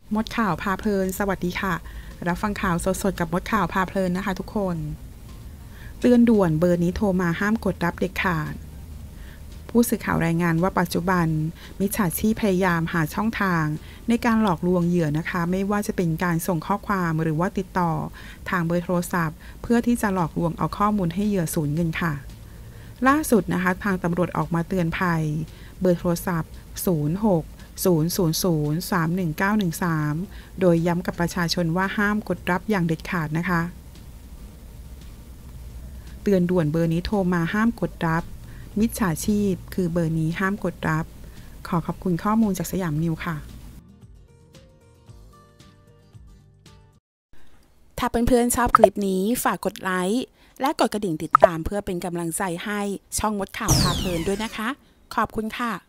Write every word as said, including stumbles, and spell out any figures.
มดข่าวพาเพลินสวัสดีค่ะรับฟังข่าวสดๆกับมดข่าวพาเพลินนะคะทุกคนเตือนด่วนเบอร์นี้โทรมาห้ามกดรับเด็ดขาดผู้สื่อข่าวรายงานว่าปัจจุบันมิจฉาชีพพยายามหาช่องทางในการหลอกลวงเหยื่อนะคะไม่ว่าจะเป็นการส่งข้อความหรือว่าติดต่อทางเบอร์โทรศัพท์เพื่อที่จะหลอกลวงเอาข้อมูลให้เหยื่อสูญเงินค่ะล่าสุดนะคะทางตำรวจออกมาเตือนภัยเบอร์โทรศัพท์ศูนย์ หก ศูนย์ ศูนย์ ศูนย์ สาม หนึ่ง เก้า หนึ่ง สามโดยย้ำกับประชาชนว่าห้ามกดรับอย่างเด็ดขาดนะคะเตือนด่วนเบอร์นี้โทรมาห้ามกดรับมิจฉาชีพคือเบอร์นี้ห้ามกดรับขอขอบคุณข้อมูลจากสยามนิวค่ะถ้าเพื่อนๆชอบคลิปนี้ฝากกดไลค์และกดกระดิ่งติดตามเพื่อเป็นกำลังใจให้ช่องมดข่าวพาเพลินด้วยนะคะขอบคุณค่ะ